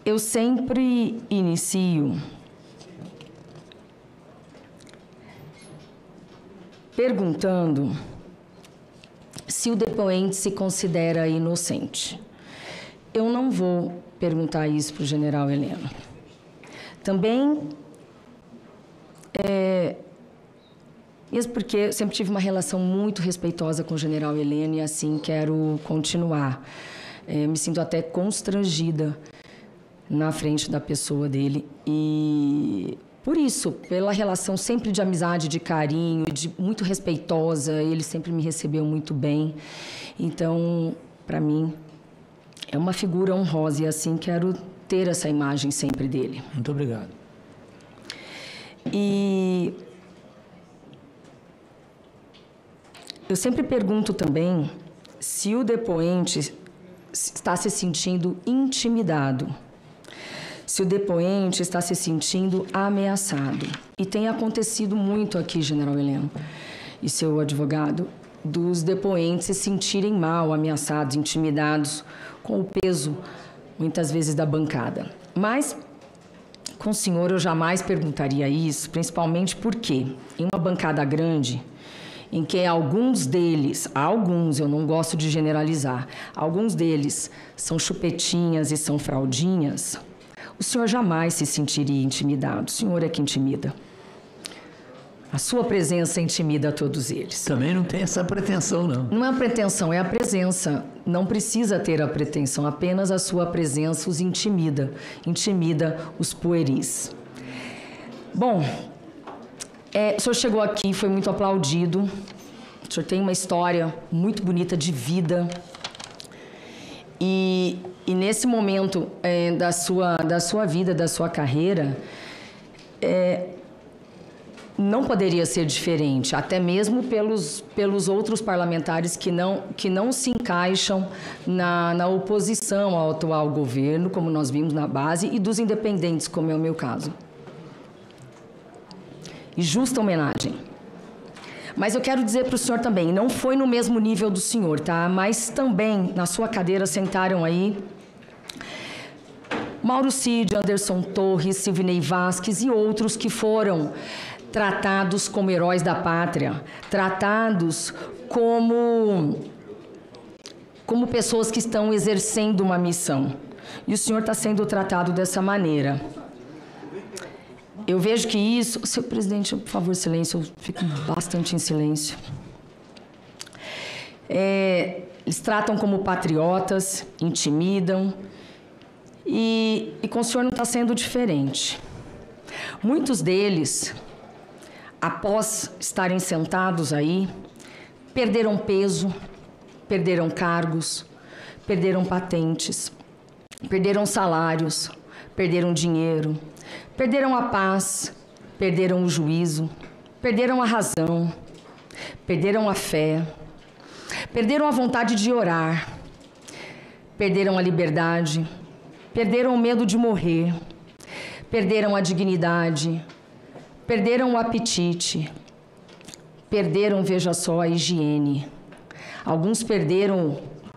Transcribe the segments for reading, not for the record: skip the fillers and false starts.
Eu sempre inicio perguntando se o depoente se considera inocente. Eu não vou perguntar isso para o general Heleno. Também, mesmo porque eu sempre tive uma relação muito respeitosa com o general Heleno e assim quero continuar. Me sinto até constrangida na frente da pessoa dele e por isso, pela relação sempre de amizade, de carinho, muito respeitosa, ele sempre me recebeu muito bem. Então, para mim, é uma figura honrosa e assim quero ter essa imagem sempre dele. Muito obrigado. E eu sempre pergunto também se o depoente está se sentindo intimidado, se o depoente está se sentindo ameaçado. E tem acontecido muito aqui, general Heleno e seu advogado, dos depoentes se sentirem mal, ameaçados, intimidados, com o peso, muitas vezes, da bancada. Mas, com o senhor, eu jamais perguntaria isso, principalmente porque, em uma bancada grande, em que alguns deles, eu não gosto de generalizar, alguns deles são chupetinhas e são fraldinhas, o senhor jamais se sentiria intimidado. O senhor é que intimida. A sua presença intimida a todos eles. Também não tem essa pretensão, não. Não é a pretensão, é a presença. Não precisa ter a pretensão, apenas a sua presença os intimida. Intimida os pueris. Bom, o senhor chegou aqui, foi muito aplaudido. O senhor tem uma história muito bonita de vida. E nesse momento da sua vida, da sua carreira, não poderia ser diferente, até mesmo pelos outros parlamentares que não se encaixam na oposição ao atual governo, como nós vimos na base, e dos independentes, como é o meu caso. E justa homenagem. Mas eu quero dizer para o senhor também, não foi no mesmo nível do senhor, tá? Mas também, na sua cadeira, sentaram aí Mauro Cid, Anderson Torres, Silvinei Vasquez e outros que foram tratados como heróis da pátria, tratados como pessoas que estão exercendo uma missão. E o senhor está sendo tratado dessa maneira. Eu vejo que isso... Senhor presidente, por favor, silêncio, eu fico bastante em silêncio. Eles tratam como patriotas, intimidam, e com o senhor não está sendo diferente. Muitos deles, após estarem sentados aí, perderam peso, perderam cargos, perderam patentes, perderam salários, perderam dinheiro, perderam a paz, perderam o juízo, perderam a razão, perderam a fé, perderam a vontade de orar, perderam a liberdade, perderam o medo de morrer, perderam a dignidade, perderam o apetite, perderam, veja só, a higiene. Alguns perderam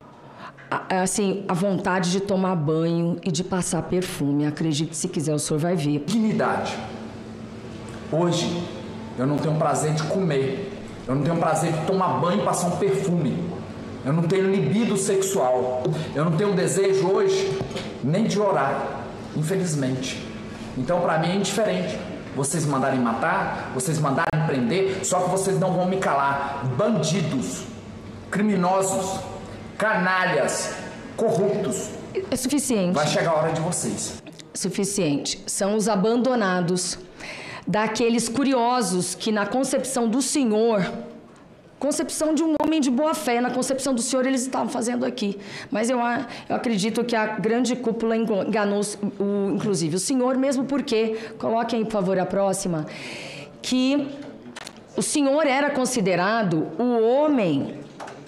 a vontade de tomar banho e de passar perfume. Acredite, se quiser, o senhor vai ver. Dignidade. Hoje, eu não tenho prazer de comer. Eu não tenho prazer de tomar banho e passar um perfume. Eu não tenho libido sexual. Eu não tenho desejo hoje nem de orar, infelizmente. Então, para mim, é indiferente. Vocês mandarem matar, vocês mandarem prender, só que vocês não vão me calar. Bandidos, criminosos, canalhas, corruptos. É suficiente. Vai chegar a hora de vocês. Suficiente. São os abandonados, daqueles curiosos que na concepção do senhor, concepção de um homem de boa fé, na concepção do senhor eles estavam fazendo aqui. Mas eu acredito que a grande cúpula enganou, inclusive o senhor, mesmo porque, coloquem aí, por favor, a próxima, que o senhor era considerado o homem...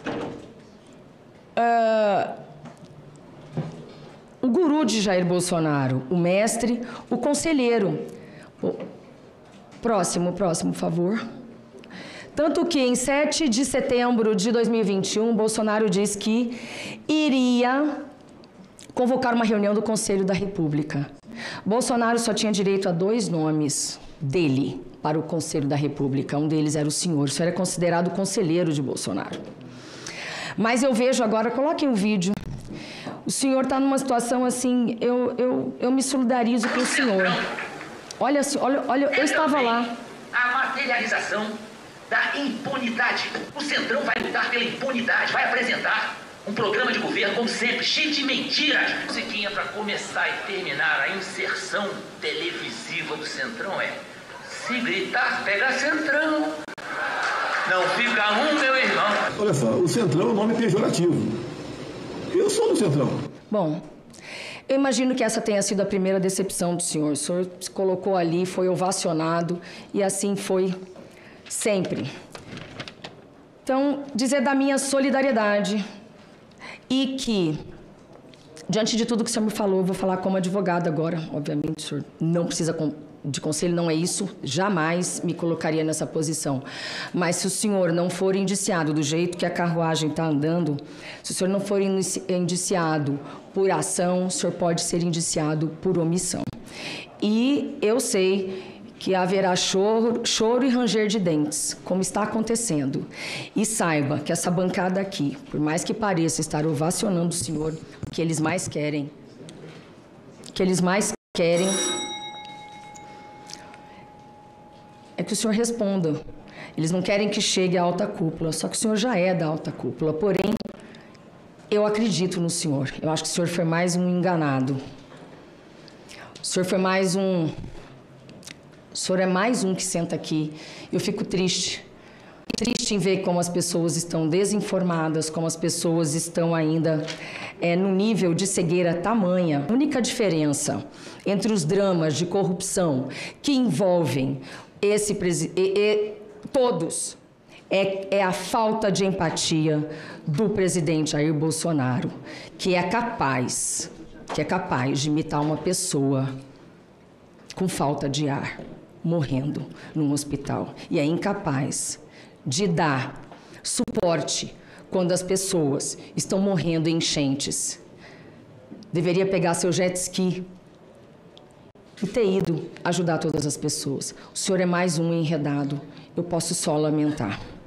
o guru de Jair Bolsonaro, o mestre, o conselheiro. Próximo, por favor. Tanto que em 7 de setembro de 2021, Bolsonaro diz que iria convocar uma reunião do Conselho da República. Bolsonaro só tinha direito a 2 nomes dele para o Conselho da República. Um deles era o senhor. O senhor é considerado conselheiro de Bolsonaro. Mas eu vejo agora, coloquem um vídeo. O senhor está numa situação assim, eu me solidarizo com o senhor. Olha, eu estava lá. A materialização da impunidade. O Centrão vai lutar pela impunidade, vai apresentar um programa de governo, como sempre, cheio de mentiras. Musiquinha para começar e terminar a inserção televisiva do Centrão é: se gritar, pega Centrão. Não fica um, meu irmão. Olha só, o Centrão é um nome pejorativo. Eu sou do Centrão. Bom, eu imagino que essa tenha sido a primeira decepção do senhor. O senhor se colocou ali, foi ovacionado e assim foi sempre. Então, dizer da minha solidariedade e que, diante de tudo que o senhor me falou, eu vou falar como advogada agora. Obviamente, o senhor não precisa de conselho, não é isso. Jamais me colocaria nessa posição. Mas se o senhor não for indiciado do jeito que a carruagem está andando, se o senhor não for indiciado por ação, o senhor pode ser indiciado por omissão. E eu sei que haverá choro e ranger de dentes, como está acontecendo. E saiba que essa bancada aqui, por mais que pareça estar ovacionando o senhor, o que eles mais querem, é que o senhor responda. Eles não querem que chegue à alta cúpula, só que o senhor já é da alta cúpula. Porém, eu acredito no senhor. Eu acho que o senhor foi mais um enganado. O senhor foi mais um... O senhor é mais um que senta aqui. Eu fico triste. Triste em ver como as pessoas estão desinformadas, como as pessoas estão ainda no nível de cegueira tamanha. A única diferença entre os dramas de corrupção que envolvem todos é a falta de empatia do presidente Jair Bolsonaro, que é capaz de imitar uma pessoa com falta de ar, morrendo num hospital, e é incapaz de dar suporte quando as pessoas estão morrendo em enchentes. Deveria pegar seu jet ski e ter ido ajudar todas as pessoas. O senhor é mais um enredado. Eu posso só lamentar.